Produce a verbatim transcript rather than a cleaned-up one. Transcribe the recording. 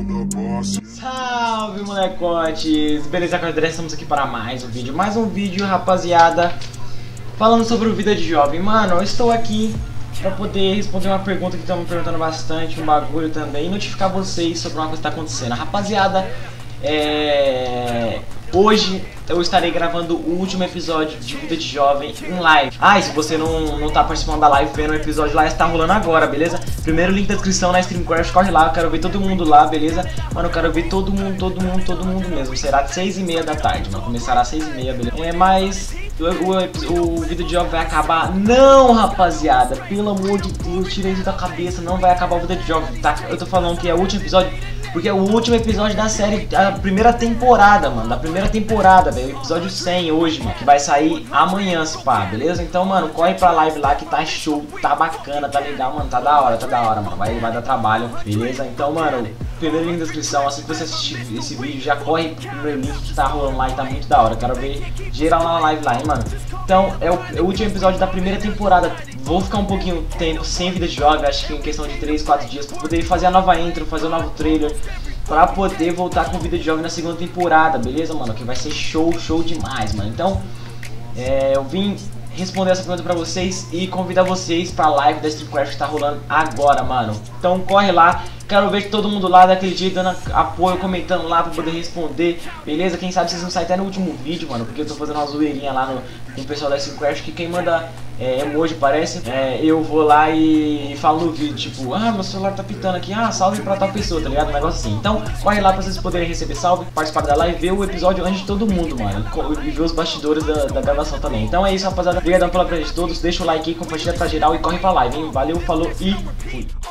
Salve, molecotes! Beleza, Cordel? Estamos aqui para mais um vídeo. Mais um vídeo, rapaziada, falando sobre o Vida de Jovem. Mano, eu estou aqui para poder responder uma pergunta que estão me perguntando bastante, um bagulho também, e notificar vocês sobre uma coisa que está acontecendo. Rapaziada, é... hoje eu estarei gravando o último episódio de Vida de Jovem em live. Ah, e se você não, não tá participando da live vendo o episódio lá, está rolando agora, beleza? Primeiro link da descrição na StreamCraft, corre lá, eu quero ver todo mundo lá, beleza? Mano, eu quero ver todo mundo, todo mundo, todo mundo mesmo. Será de seis e meia da tarde, mano, começará às seis e meia, beleza? É, mas o, o, o Vida de Jovem vai acabar. Não, rapaziada, pelo amor de Deus, tira isso da cabeça, não vai acabar o Vida de Jovem, tá? Eu tô falando que é o último episódio, porque é o último episódio da série, a primeira temporada, mano, da primeira temporada, velho, episódio cem hoje, mano, que vai sair amanhã, se pá, beleza? Então, mano, corre pra live lá que tá show, tá bacana, tá legal, mano, tá da hora, tá da hora, mano, vai, vai dar trabalho, beleza? Então, mano, primeiro link da descrição, assim que você assistir esse vídeo, já corre pro meu link que tá rolando lá e tá muito da hora, quero ver geral lá na live lá, hein, mano? Então, é o, é o último episódio da primeira temporada, vou ficar um pouquinho tempo sem Vida de Jovem, acho que em questão de três, quatro dias, pra poder fazer a nova intro, fazer o novo trailer, pra poder voltar com Vida de Jovem na segunda temporada, beleza, mano? Que vai ser show, show demais, mano. Então, é, eu vim responder essa pergunta pra vocês e convidar vocês pra live da StreamCraft que tá rolando agora, mano. Então corre lá, quero ver todo mundo lá daquele jeito, dando apoio, comentando lá pra poder responder, beleza? Quem sabe vocês não saem até no último vídeo, mano, porque eu tô fazendo uma zoeirinha lá no, com o pessoal da StreamCraft, que quem manda é, emoji, parece, é, eu vou lá e falo no vídeo, tipo, ah, meu celular tá pitando aqui, ah, salve pra tal pessoa, tá ligado? Um negócio assim. Então, corre lá pra vocês poderem receber salve, participar da live, ver o episódio antes de todo mundo, mano, e ver os bastidores da, da gravação também. Então é isso, rapaziada, obrigadão pela presença de todos, deixa o like aí, compartilha pra geral e corre pra live, hein? Valeu, falou e fui!